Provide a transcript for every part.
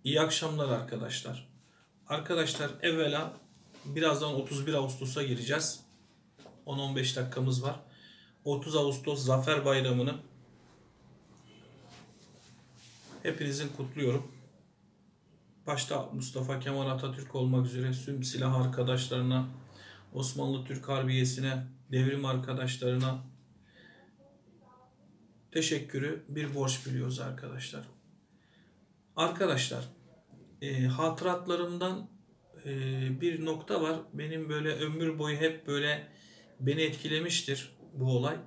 İyi akşamlar arkadaşlar. Arkadaşlar evvela birazdan 31 Ağustos'a gireceğiz. 10-15 dakikamız var. 30 Ağustos Zafer Bayramı'nı hepinizin kutluyorum. Başta Mustafa Kemal Atatürk olmak üzere tüm silah arkadaşlarına, Osmanlı Türk Harbiyesi'ne, devrim arkadaşlarına teşekkürü bir borç biliyoruz arkadaşlar. Arkadaşlar hatıratlarımdan bir nokta var. Benim böyle ömür boyu hep böyle beni etkilemiştir bu olay.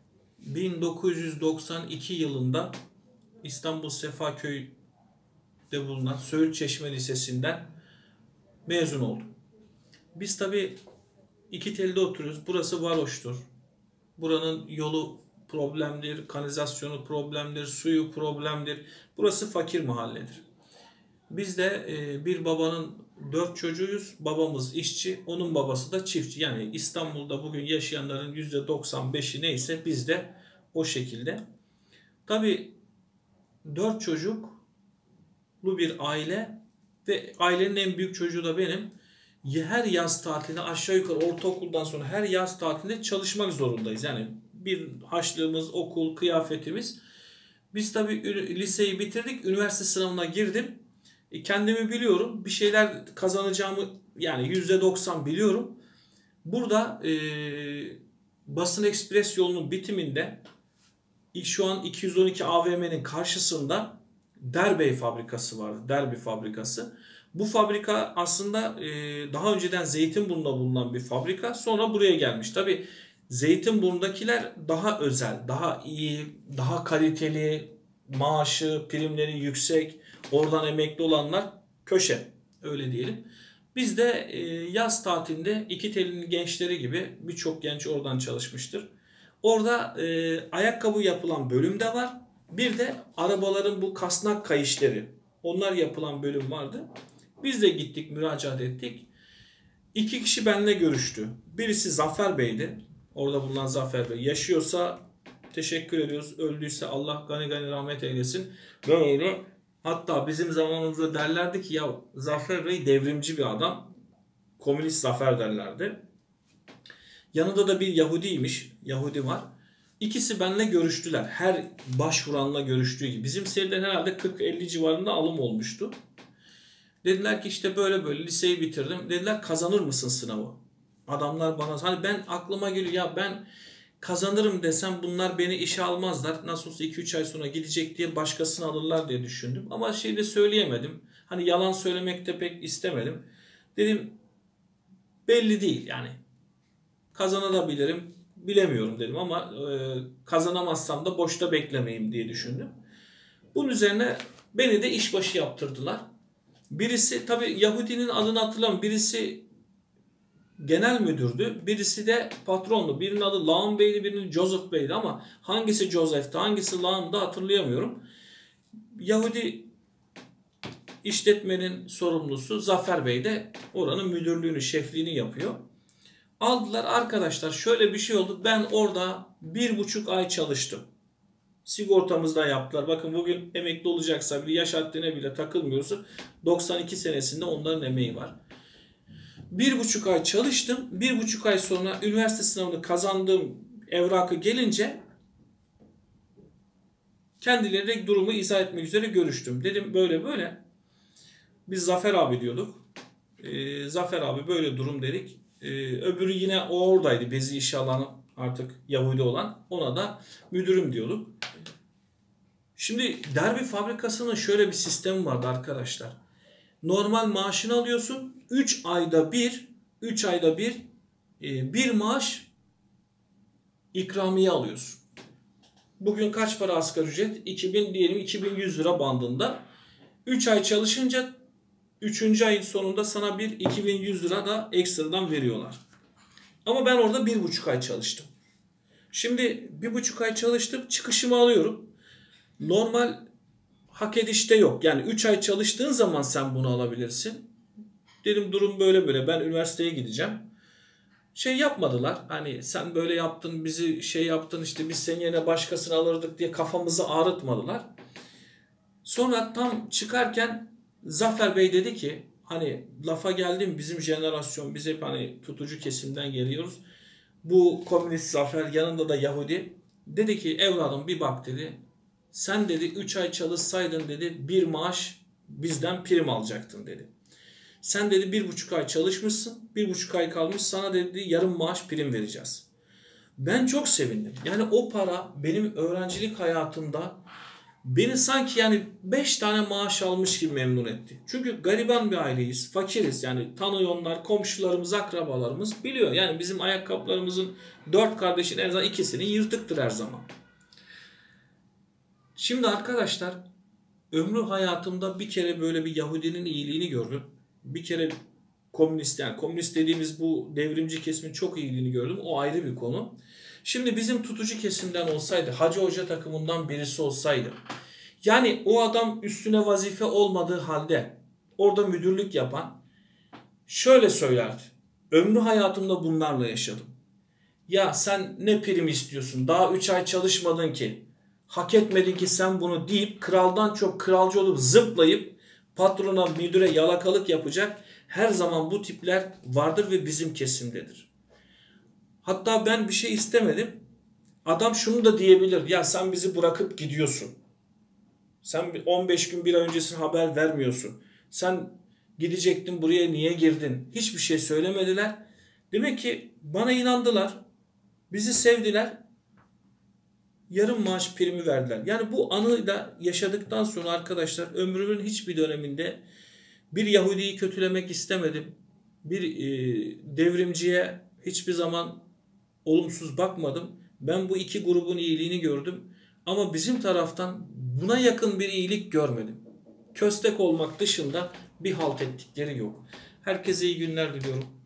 1992 yılında İstanbul Sefaköy'de bulunan Söğütçeşme Lisesi'nden mezun oldum. Biz tabi İkitel'de oturuyoruz. Burası varoştur. Buranın yolu problemdir, kanalizasyonu problemdir, suyu problemdir. Burası fakir mahalledir. Biz de bir babanın 4 çocuğuyuz. Babamız işçi, onun babası da çiftçi. Yani İstanbul'da bugün yaşayanların %95'i neyse biz de o şekilde. Tabii 4 çocuklu bir aile ve ailenin en büyük çocuğu da benim. Her yaz tatilinde aşağı yukarı ortaokuldan sonra her yaz tatilinde çalışmak zorundayız. Yani bir harçlığımız, okul, kıyafetimiz. Biz tabii liseyi bitirdik, üniversite sınavına girdim. Kendimi biliyorum. Bir şeyler kazanacağımı yani %90 biliyorum. Burada Basın Ekspres yolunun bitiminde şu an 212 AVM'nin karşısında Derbey fabrikası vardı. Derbi fabrikası. Bu fabrika aslında daha önceden Zeytinburnu'nda bulunan bir fabrika. Sonra buraya gelmiş. Tabii Zeytinburnu'dakiler daha özel, daha iyi, daha kaliteli, maaşı, primleri yüksek. Oradan emekli olanlar köşe, öyle diyelim. Biz de yaz tatilinde İkitel'in gençleri gibi birçok genç oradan çalışmıştır. Orada ayakkabı yapılan bölüm de var. Bir de arabaların bu kasnak kayışları, onlar yapılan bölüm vardı. Biz de gittik, müracaat ettik. 2 kişi benimle görüştü. Birisi Zafer Bey'di. Orada bulunan Zafer Bey. Yaşıyorsa teşekkür ediyoruz. Öldüyse Allah gani gani rahmet eylesin. Böyle. Hatta bizim zamanımızda derlerdi ki ya Zafer Bey devrimci bir adam. Komünist Zafer derlerdi. Yanında da bir Yahudiymiş. Yahudi var. İkisi benimle görüştüler. Her başvuranla görüştüğü gibi. Bizim seriden herhalde 40-50 civarında alım olmuştu. Dediler ki işte böyle böyle liseyi bitirdim. Dediler kazanır mısın sınavı? Adamlar bana hani ben aklıma geliyor ya ben kazanırım desem bunlar beni işe almazlar. Nasıl olsa 2-3 ay sonra gidecek diye başkasını alırlar diye düşündüm. Ama şey de söyleyemedim. Hani yalan söylemek de pek istemedim. Dedim belli değil yani. Kazanabilirim bilemiyorum dedim ama kazanamazsam da boşta beklemeyeyim diye düşündüm. Bunun üzerine beni de işbaşı yaptırdılar. Birisi tabi Yahudinin adını hatırlamıyorum. Birisi genel müdürdü. Birisi de patronlu. Birinin adı Laum Bey'di, birinin Joseph Bey'di ama hangisi Joseph'ti, hangisi Laum'da hatırlayamıyorum. Yahudi işletmenin sorumlusu Zafer Bey de oranın müdürlüğünü, şefliğini yapıyor. Aldılar arkadaşlar şöyle bir şey oldu. Ben orada 1,5 ay çalıştım. Sigortamızda yaptılar. Bakın bugün emekli olacaksa bir yaş haddine bile takılmıyorsa 92 senesinde onların emeği var. 1,5 ay çalıştım. 1,5 ay sonra üniversite sınavını kazandığım evrakı gelince kendilerine durumu izah etmek üzere görüştüm. Dedim böyle böyle. Biz Zafer abi diyorduk. Zafer abi böyle durum dedik. Öbürü yine o oradaydı. Bezi işe alan artık Yahudi olan. Ona da müdürüm diyorduk. Şimdi Derbi fabrikasının şöyle bir sistemi vardı arkadaşlar. Normal maaşını alıyorsun. 3 ayda bir maaş ikramiye alıyorsun. Bugün kaç para asgari ücret? 2000 diyelim 2100 lira bandında. 3 ay çalışınca 3. ayın sonunda sana bir 2100 lira da ekstradan veriyorlar. Ama ben orada 1,5 ay çalıştım. Şimdi 1,5 ay çalıştım. Çıkışımı alıyorum. Normal hak edişte yok. Yani 3 ay çalıştığın zaman sen bunu alabilirsin. Dedim durum böyle böyle. Ben üniversiteye gideceğim. Şey yapmadılar. Hani sen böyle yaptın, bizi şey yaptın işte biz senin yerine başkasını alırdık diye kafamızı ağrıtmadılar. Sonra tam çıkarken Zafer Bey dedi ki hani lafa geldim, bizim jenerasyon, biz hep hani tutucu kesimden geliyoruz. Bu komünist Zafer, yanında da Yahudi. Dedi ki evladım bir bak dedi. Sen dedi 3 ay çalışsaydın dedi bir maaş bizden prim alacaktın dedi. Sen dedi 1,5 ay çalışmışsın. 1,5 ay kalmış, sana dedi yarım maaş prim vereceğiz. Ben çok sevindim. Yani o para benim öğrencilik hayatımda beni sanki yani 5 tane maaş almış gibi memnun etti. Çünkü gariban bir aileyiz, fakiriz. Yani tanıyorlar, komşularımız, akrabalarımız biliyor. Yani bizim ayakkabılarımızın 4 kardeşin en azından ikisini yırtıktır her zaman. Şimdi arkadaşlar, ömrü hayatımda bir kere böyle bir Yahudinin iyiliğini gördüm. Bir kere komünist, yani komünist dediğimiz bu devrimci kesimin çok iyiliğini gördüm. O ayrı bir konu. Şimdi bizim tutucu kesimden olsaydı, Hacı Hoca takımından birisi olsaydı, yani o adam üstüne vazife olmadığı halde orada müdürlük yapan şöyle söylerdi. Ömrü hayatımda bunlarla yaşadım. Ya sen ne prim istiyorsun? Daha 3 ay çalışmadın ki. Hak etmedin ki sen bunu deyip kraldan çok kralcı olup zıplayıp patrona, müdüre yalakalık yapacak her zaman bu tipler vardır ve bizim kesimdedir. Hatta ben bir şey istemedim. Adam şunu da diyebilir. Ya sen bizi bırakıp gidiyorsun. Sen 15 gün bir ay öncesine haber vermiyorsun. Sen gidecektin, buraya niye girdin? Hiçbir şey söylemediler. Demek ki bana inandılar. Bizi sevdiler. Yarım maaş primi verdiler. Yani bu anıyla yaşadıktan sonra arkadaşlar ömrümün hiçbir döneminde bir Yahudi'yi kötülemek istemedim. Bir devrimciye hiçbir zaman olumsuz bakmadım. Ben bu iki grubun iyiliğini gördüm. Ama bizim taraftan buna yakın bir iyilik görmedim. Köstek olmak dışında bir halt ettikleri yok. Herkese iyi günler diliyorum.